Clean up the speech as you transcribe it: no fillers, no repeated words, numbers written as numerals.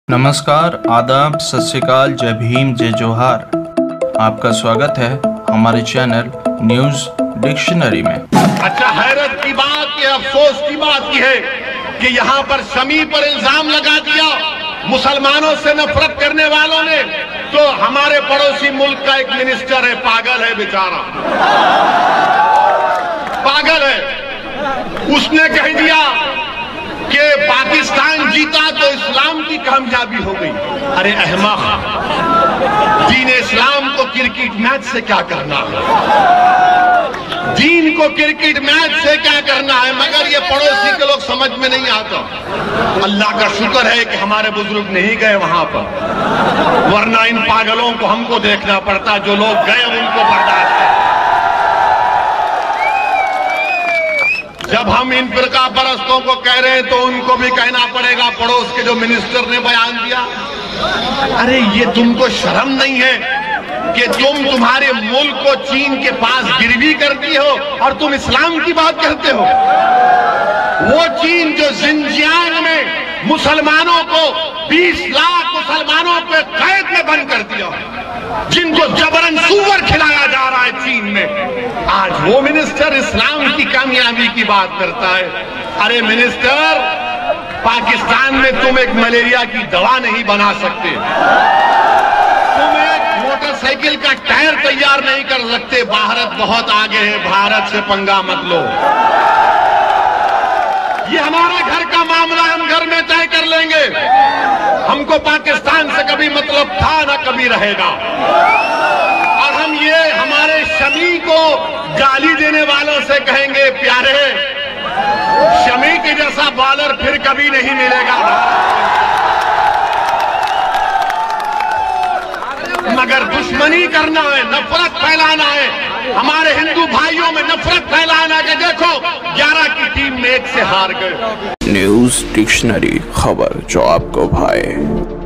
नमस्कार, आदाब, सत श्री अकाल, जय भीम, जय जोहार। आपका स्वागत है हमारे चैनल न्यूज डिक्शनरी में। अच्छा, हैरत की बात, ये अफसोस की बात की है कि यहाँ पर शमी पर इल्जाम लगा दिया मुसलमानों से नफरत करने वालों ने। तो हमारे पड़ोसी मुल्क का एक मिनिस्टर है, पागल है बेचारा, पागल है। उसने कह दिया कि पाकिस्तान जीता तो इस्लाम की कामयाबी हो गई। अरे अहमक, दीन इस्लाम को क्रिकेट मैच से क्या करना है? दीन को क्रिकेट मैच से क्या करना है? मगर ये पड़ोसी के लोग समझ में नहीं आता। अल्लाह का शुक्र है कि हमारे बुजुर्ग नहीं गए वहां पर, वरना इन पागलों को हमको देखना पड़ता। जो लोग गए उनको बर्दाश्त। जब हम इन फिरका परस्तों को कह रहे हैं तो उनको भी कहना पड़ेगा। पड़ोस के जो मिनिस्टर ने बयान दिया, अरे ये तुमको शर्म नहीं है कि तुम्हारे मुल्क को चीन के पास गिरवी कर दी हो और तुम इस्लाम की बात करते हो? वो चीन जो जिंजियांग में मुसलमानों को 20 लाख मुसलमानों को कैद में बंद कर दिया, जिनको जबरन सूअर खिलाया जा रहा है चीन में, आज वो मिनिस्टर इस्लाम की कामयाबी की बात करता है। अरे मिनिस्टर, पाकिस्तान में तुम एक मलेरिया की दवा नहीं बना सकते, तुम एक मोटरसाइकिल का टायर तैयार नहीं कर सकते। भारत बहुत आगे है, भारत से पंगा मत लो। ये हमारा घर का मामला, हम घर में तय कर लेंगे। हमको पाकिस्तान से कभी मतलब था ना कभी रहेगा। और हम ये हमारे शमी को गाली देने वालों से कहेंगे, प्यारे, शमी के जैसा बॉलर फिर कभी नहीं मिलेगा। मगर दुश्मनी करना है, नफरत फैलाना है, हमारे हिंदू भाइयों में नफरत फैलाना के देखो 11 की टीम में 1 से हार गए। न्यूज डिक्शनरी, खबर जो आपको भाए।